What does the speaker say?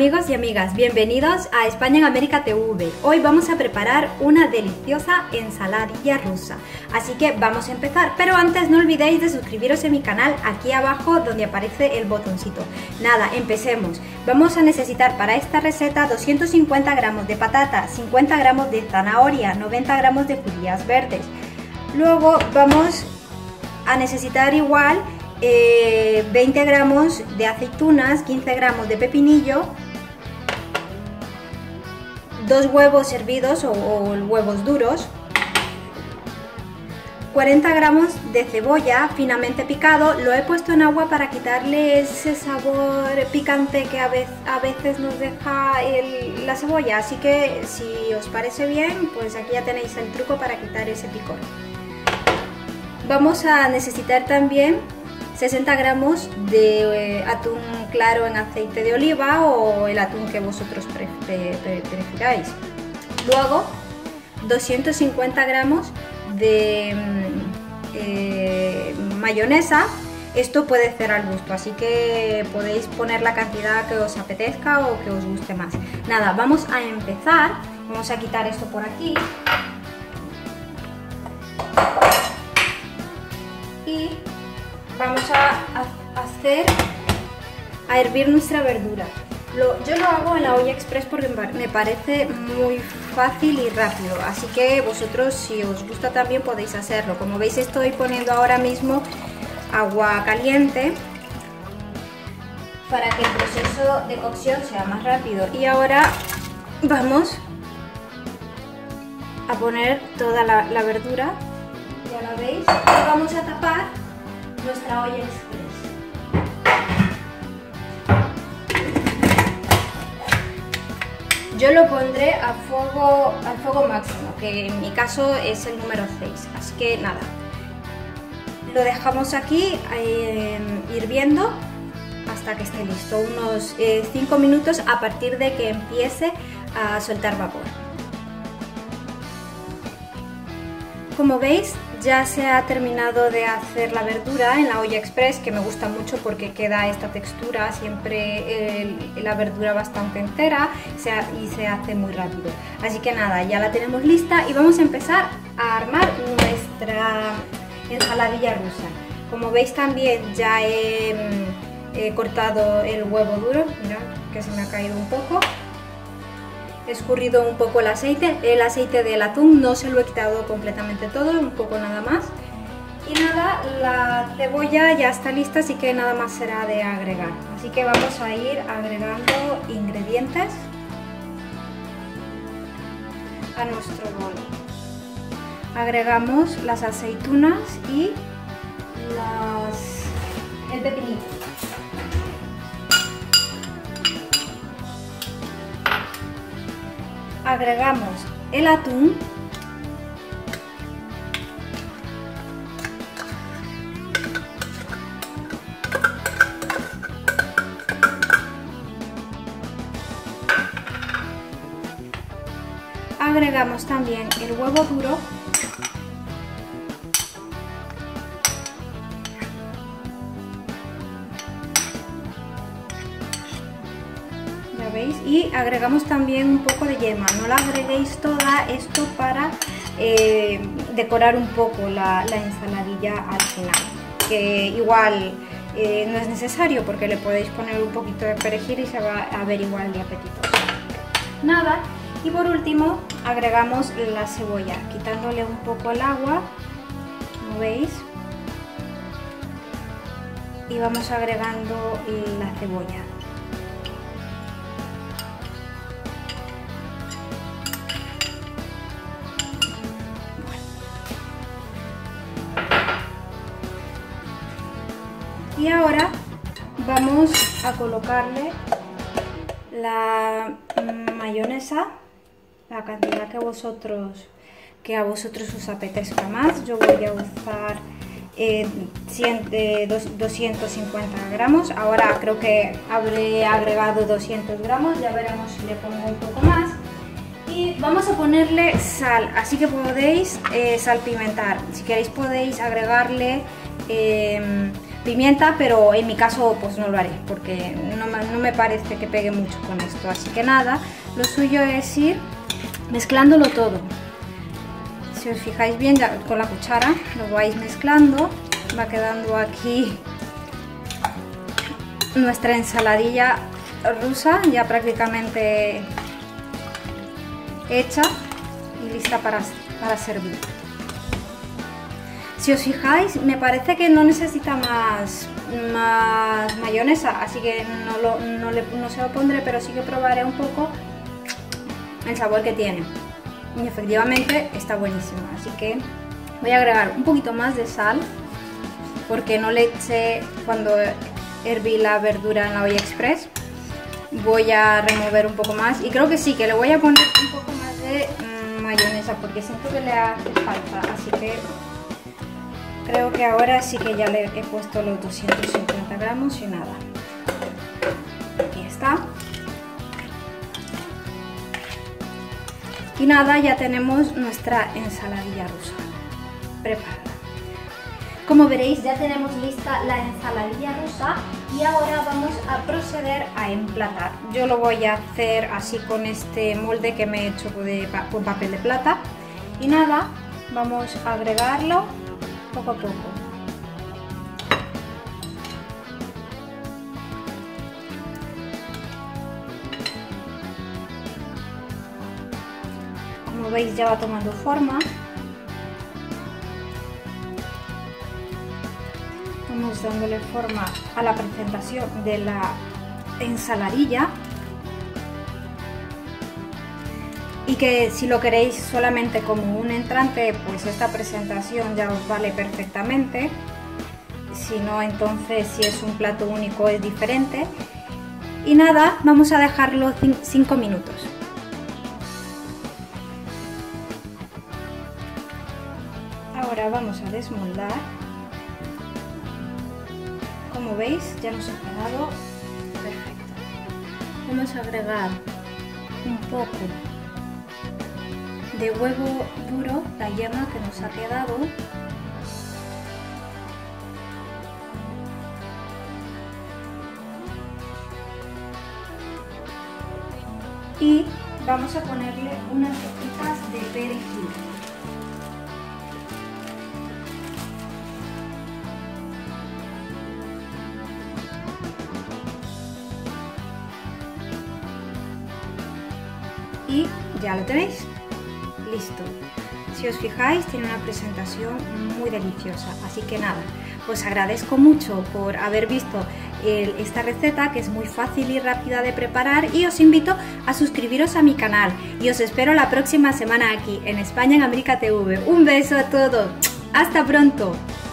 Amigos y amigas, bienvenidos a España en América TV. Hoy vamos a preparar una deliciosa ensaladilla rusa, así que vamos a empezar, pero antes no olvidéis de suscribiros a mi canal aquí abajo donde aparece el botoncito. Nada, empecemos. Vamos a necesitar para esta receta 250 gramos de patata, 50 gramos de zanahoria, 90 gramos de judías verdes. Luego vamos a necesitar igual 20 gramos de aceitunas, 15 gramos de pepinillo, 2 huevos hervidos o huevos duros, 40 gramos de cebolla finamente picado. Lo he puesto en agua para quitarle ese sabor picante que a veces nos deja la cebolla, así que si os parece bien, pues aquí ya tenéis el truco para quitar ese picor. Vamos a necesitar también 60 gramos de atún claro en aceite de oliva o el atún que vosotros prefiráis. Luego 250 gramos de mayonesa. Esto puede ser al gusto, así que podéis poner la cantidad que os apetezca o que os guste más. Nada, vamos a empezar. Vamos a quitar esto por aquí. Y vamos a hervir nuestra verdura. Yo lo hago en la olla express porque me parece muy fácil y rápido, así que vosotros, si os gusta, también podéis hacerlo. Como veis, estoy poniendo ahora mismo agua caliente para que el proceso de cocción sea más rápido. Y ahora vamos a poner toda la verdura, ya la veis, y vamos a tapar nuestra olla express. Yo lo pondré al fuego máximo, que en mi caso es el número 6, así que nada, lo dejamos aquí hirviendo hasta que esté listo, unos 5 minutos a partir de que empiece a soltar vapor. Como veis, ya se ha terminado de hacer la verdura en la olla express, que me gusta mucho porque queda esta textura, siempre la verdura bastante entera y se hace muy rápido. Así que nada, ya la tenemos lista y vamos a empezar a armar nuestra ensaladilla rusa. Como veis, también ya he cortado el huevo duro, mirad que se me ha caído un poco. He escurrido un poco el aceite del atún, no se lo he quitado completamente todo, un poco nada más. Y nada, la cebolla ya está lista, así que nada más será de agregar. Así que vamos a ir agregando ingredientes a nuestro bol. Agregamos las aceitunas y el pepinillo. Agregamos el atún, agregamos también el huevo duro, ¿veis? Y agregamos también un poco de yema, no la agreguéis toda, esto para decorar un poco la ensaladilla al final, que igual no es necesario porque le podéis poner un poquito de perejil y se va a ver igual de apetitoso. Nada, y por último agregamos la cebolla, quitándole un poco el agua, como veis, y vamos agregando la cebolla. Y ahora vamos a colocarle la mayonesa, la cantidad que a vosotros os apetezca más. Yo voy a usar 250 gramos. Ahora creo que habré agregado 200 gramos, ya veremos si le pongo un poco más. Y vamos a ponerle sal, así que podéis salpimentar. Si queréis podéis agregarle pimienta, pero en mi caso pues no lo haré porque no me parece que pegue mucho con esto. Así que nada, lo suyo es ir mezclándolo todo. Si os fijáis bien, ya con la cuchara lo vais mezclando, va quedando aquí nuestra ensaladilla rusa ya prácticamente hecha y lista para servir. Si os fijáis, me parece que no necesita más mayonesa, así que no se lo pondré, pero sí que probaré un poco el sabor que tiene. Y efectivamente está buenísimo, así que voy a agregar un poquito más de sal porque no le eché cuando herví la verdura en la olla express. Voy a remover un poco más y creo que sí, que le voy a poner un poco más de mayonesa porque siento que le hace falta, así que creo que ahora sí que ya le he puesto los 250 gramos y nada. Aquí está. Y nada, ya tenemos nuestra ensaladilla rusa preparada. Como veréis, ya tenemos lista la ensaladilla rusa y ahora vamos a proceder a emplatar. Yo lo voy a hacer así con este molde que me he hecho con papel de plata. Y nada, vamos a agregarlo poco a poco. Como veis, ya va tomando forma. Vamos dándole forma a la presentación de la ensaladilla. Y que si lo queréis solamente como un entrante, pues esta presentación ya os vale perfectamente. Si no, entonces si es un plato único es diferente. Y nada, vamos a dejarlo 5 minutos. Ahora vamos a desmoldar. Como veis, ya nos ha quedado perfecto. Vamos a agregar un poco de huevo duro, la yema que nos ha quedado. Y vamos a ponerle unas hojitas de perejil. Y ya lo tenéis, listo. Si os fijáis, tiene una presentación muy deliciosa, así que nada, os agradezco mucho por haber visto esta receta, que es muy fácil y rápida de preparar, y os invito a suscribiros a mi canal y os espero la próxima semana aquí en España en América TV. Un beso a todos, hasta pronto.